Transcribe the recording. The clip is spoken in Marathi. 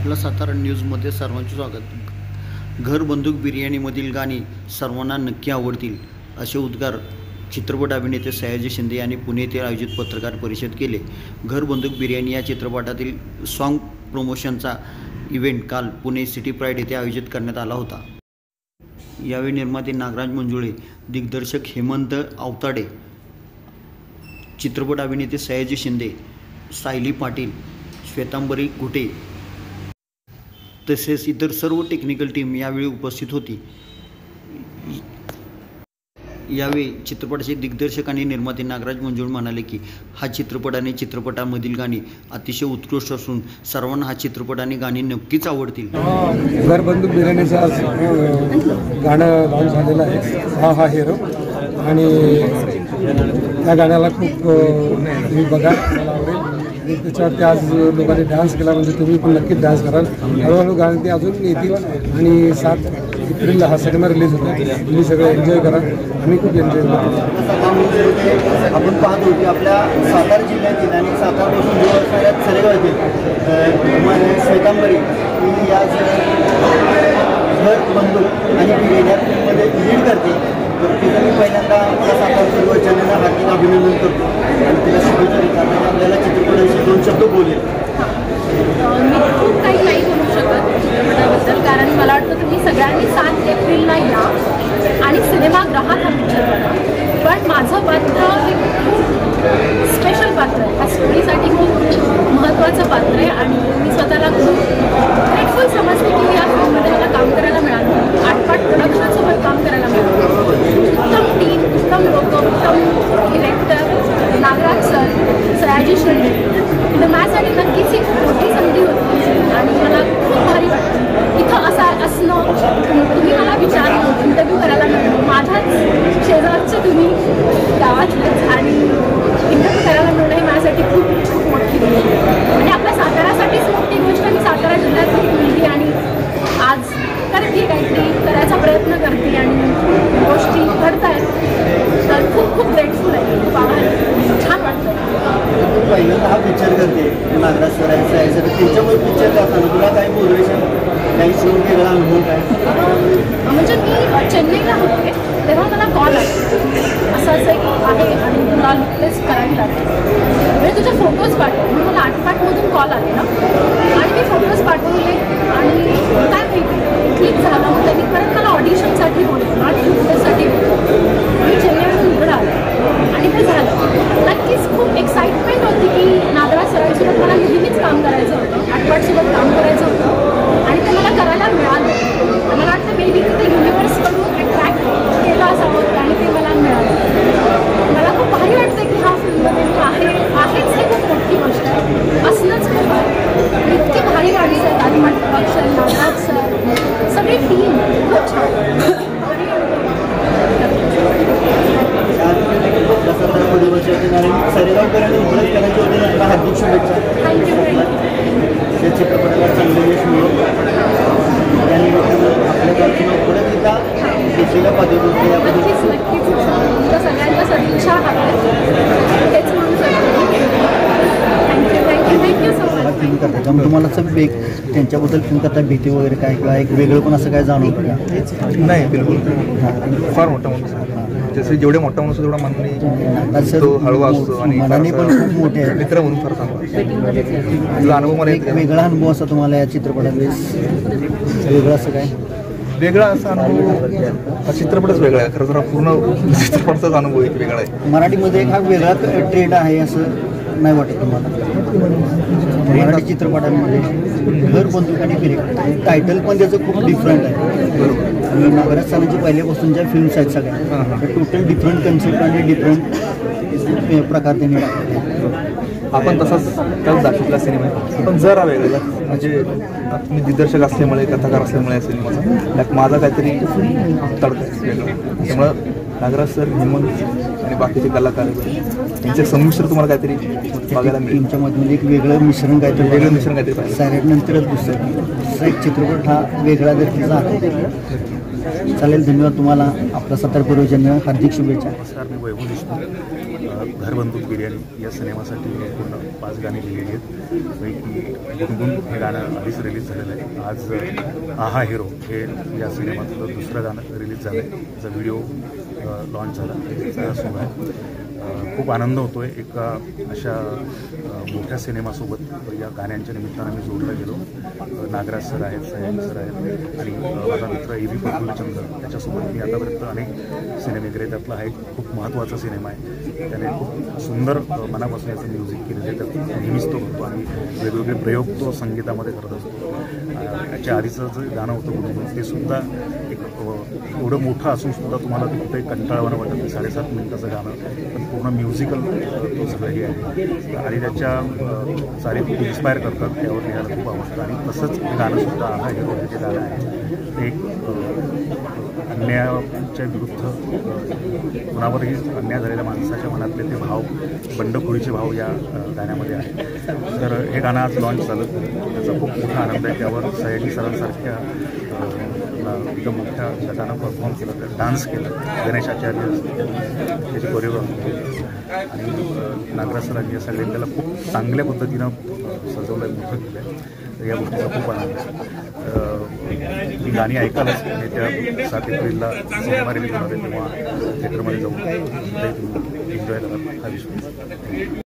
आपला सातारा न्यूजमध्ये सर्वांचे स्वागत। घर बंदूक बिर्याणीमधील गाणी सर्वांना नक्की आवडतील असे उद्गार चित्रपट अभिनेते सयाजी शिंदे यांनी पुणे येथे आयोजित पत्रकार परिषद केले। घर बंदूक बिर्याणी या चित्रपटातील सॉन्ग प्रमोशनचा इव्हेंट काल पुणे सिटी प्राईड येथे आयोजित करण्यात आला होता। यावेळी निर्माते नागराज मंजुळे, दिग्दर्शक हेमंत आवताडे, चित्रपट अभिनेते सयाजी शिंदे, सायली पाटील, श्वेतांबरी घुटे तसेच इतर सर्व टेक्निकल टीम यावेळी उपस्थित होती। यावेळी चित्रपटाचे दिग्दर्शक आणि निर्माते नागराज मंजुळे म्हणाले की हा चित्रपट आणि चित्रपटामधील गाणी अतिशय उत्कृष्ट असून सर्वांना हा चित्रपट आणि गाणी नक्कीच आवडतील। घर बंदूक बिर्याणीचं गाणं लॉन्च झालेलं आहे, हा हा हिरो, आणि त्या गाण्याला खूप तुम्ही बघा, मला आवडेल। आणि त्याच्यावरती आज लोकांनी डान्स केला, म्हणजे तुम्ही पण नक्कीच डान्स कराल। हळूहळू गाणी ते अजून येतील आणि 7 एप्रिलला हा सिनेमा रिलीज होतो। तुम्ही सगळे एन्जॉय करा, आम्ही खूप एन्जॉय करतो। आपण पाहतो की आपल्या सातारा जिल्ह्यातील आणि सातारापासून दूर असणाऱ्या सरेगाव येथील श्वेतांबरी ही आज घर बंदूक आणि बिर्याणी या फिल्ममध्ये लीड करते। तर तिथं मी पहिल्यांदा आपल्या सातारा युवकांना हार्दिक अभिनंदन करतो आणि तिला शुभेच्छा देतात आणि आपल्याला चित्रपटाविषयी 2 शब्द बोलेल। मी खूप काही नाही बोलू शकत चित्रपटाबद्दल, कारण मला वाटतं तुम्ही सगळ्यांनी 7 एप्रिलला या आणि सिनेमागृहात हा पिक्चर बघा। पण माझं पात्र हे खूप स्पेशल पात्र आहे, ह्या स्टोरीसाठी खूप महत्त्वाचं पात्र आहे आणि मी स्वतःला खूप ग्रेटफुल समजते की या फिल्ममध्ये मला काम करायला मिळालं, आटपाट प्रोडक्शनसोबत काम करायला मिळालं। उत्तम टीम, उत्तम लोक, उत्तम डिरेक्टर नागराज सर, सयाजी शिंदे, तर माझ्यासाठी नक्कीच एक मोठी संधी होती आणि मला खूप भारी वाटतं इथं असणं। तुम्ही मला विचारलं, इंटरव्ह्यू करायला मिळालं, माझ्याच शेजारचं तुम्ही गावातलेच, आणि इंटरव्ह्यू करायला मिळणं ही माझ्यासाठी खूप खूप मोठी गोष्ट आहे आणि आपल्या साताऱ्यासाठीच मोठी गोष्ट। मी सातारा जिल्ह्यातली मुलगी आणि आज करते, काहीतरी करायचा प्रयत्न करते आणि गोष्टी करतायत, तर खूप खूप ग्रेटफुल आहे, खूप आभार, छान वाटतं। पहिल्यांदा हा पिक्चर करते नागराज सर आहे, सयाजी सर, त्यांच्यामुळे पिक्चर करताना तुला काही मोटिवेशन, काही सुरू वेगळा अनुभव काय? म्हणजे मी चेन्नईला होते तेव्हा मला कॉल आला, असं एक आहे आणि तुला लुकलेस करावी लागेल, म्हणजे तुझे फोटोज पाठव, म्हणून मला आटपाटमधून कॉल आलेला आणि मी फोटोज पाठवले आणि काय माहिती क्लिक झालं। मग त्यांनी परत मला ऑडिशनसाठी बोलवलं आणि लुकलेससाठी बोलवलं। मी चेन्नईवरून इकडं आले आणि ते झालं। नक्कीच खूप एक्साइटमेंट होती की नागराज सरांसोबत मला नेहमीच काम करायचं होतं, आटपाटसोबत काम करायचं होतं आणि ते मला करायला मिळालं। मला वाटतं मे बी ते युनिवर्सकडून अट्रॅक्ट केलं असावं आणि ते मला मिळालं। मला खूप भारी वाटतं की हा फिल्ममध्ये मी आहेच, हे खूप मोठी गोष्ट आहे, असणंच खूप भारी। इतकी भारी गाडी आहेत, आटपाट प्रोडक्शन, नागराज सर, सगळी टीम खूप छान। सरेगावपर्यंत उपलब्ध करायची होती, आपला हार्दिक शुभेच्छा। या चित्रपटाला चांगले यश मिळो, त्यानिमित्तानं आपल्या गावची परत एकदा देशीला पाहिजे होती याबद्दल तुमच्या सगळ्यांच्या सदिच्छा तेच म्हणून थँक्यू सो मच। फिल्म करता का तुम्हाला सगळं एक त्यांच्याबद्दल फिल्म करता भीती वगैरे काय किंवा एक वेगळं पण असं काय जाणवतं का? नाही, बिलकुल फार मोठा माणूस आहे, जसे जेवढे मोठा माणूस तेवढा मानवी, तो हळवा असतो आणि मनाने पण खूप मोठे आहे, मित्र म्हणून फार चांगला तुझा अनुभव मला एक वेगळा अनुभव असा तुम्हाला या चित्रपटात वेगळं असं काय? वेगळा असा अनुभव, हा चित्रपटच वेगळा आहे खरं तर, पूर्ण चित्रपटाचाच अनुभव एक वेगळा आहे। मराठीमध्ये एक हा वेगळा ट्रेंड आहे असं नाही वाटत तुम्हाला? मराठी चित्रपटांमध्ये घर बंदूक आणि बिर्याणी टायटल पण त्याचं खूप डिफरंट आहे आणि नागराज सरांची पहिल्यापासून ज्या फिल्म्स आहेत सगळ्या टोटल डिफरंट कन्सेप्ट आणि डिफरंट प्रकार त्यांनी दाखवले। आपण तसाच त्याच दाखवला सिनेमा आहे, पण जरा वेगळा, म्हणजे मी दिग्दर्शक असल्यामुळे, कथाकार असल्यामुळे या सिनेमाचा त्यात माझा काहीतरी तडका वेगळं, त्यामुळं नागराज सर, हेमंत आणि बाकीचे कलाकार यांचे संमिश्र तुम्हाला काहीतरी बघायला मिळेल। तुमच्यामध्ये एक वेगळं मिश्रण काहीतरी पाहिजे सायलेंट नंतरच दुसरं असा एक चित्रपट हा वेगळा दर्जाचा आहे. चालेल, धन्यवाद तुम्हाला. आपला सातार पूर्वजन्य हार्दिक शुभेच्छा. नमस्कार, मी वैभव देशमुख. घर बंदूक बिर्याणी या सिनेमासाठी पूर्ण 5 गाणी लिहिलेली आहेत. पैकी गुणगुण हे गाणं आधीच रिलीज झालेलं आहे. आज आहा हिरो हे या सिनेमातलं दुसरं गाणं रिलीज झालं आहे. त्याचा व्हिडिओ लॉन्च झाला, त्याचा सुरू आहे. खूप आनंद होतो आहे. एका अशा मोठ्या सिनेमासोबत या गाण्यांच्या निमित्तानं मी जोडला गेलो. नागराज सर आहेत, सयाजी सर आहेत आणि माझा मित्र ए व्ही प्रफुल्लचंद्र, त्याच्यासोबत मी आतापर्यंत अनेक सिनेमे केले. त्यातला हा एक खूप महत्त्वाचा सिनेमा आहे. त्याने खूप सुंदर मनापासून याचं म्युझिक केलेलं आहे. त्यात नेहमीच तो करतो आणि वेगवेगळे प्रयोग तो संगीतामध्ये करत असतो. याच्या आधीचं जे गाणं होतं म्हणून ते सुद्धा एक एवढं मोठं असून सुद्धा तुम्हाला ते कुठे कंटाळवाणं वाटत नाही. 7.5 मिनिटाचं गाणं पण पूर्ण म्युझिकल तो सगळं हे आहे आणि त्याच्या चाली खूप इन्स्पायर करतात. त्यावर लिहायला खूप आवडतं आणि तसंच हे गाणंसुद्धा आहा हिरो हे जे गाणं आहे ते एक अन्यायाच्या विरुद्ध कुणावरही अन्याय झालेल्या माणसाच्या मनातले ते भाव, बंडखोरीचे भाव या गाण्यामध्ये आहेत. तर हे गाणं आज लॉन्च झालं, त्याचा खूप मोठा आनंद आहे. त्यावर सयाजी सरांसारख्या एकदम मोठ्या गटानं परफॉर्म केलं, तर डान्स केलं. गणेश आचार्य त्याची कोरिओग्राफी आणि नागराज सरांनी या सगळ्यांनी त्याला खूप चांगल्या पद्धतीनं सजवलं आहे, मोठं केलं आहे. तर या गोष्टीचा खूप आनंद आहे. ती गाणी ऐकायलाच येत्या 7 एप्रिलला सिनेमा रिलीज होणार आहे, तेव्हा थिएटरमध्ये जाऊन एन्जॉय करा हा विश्वास.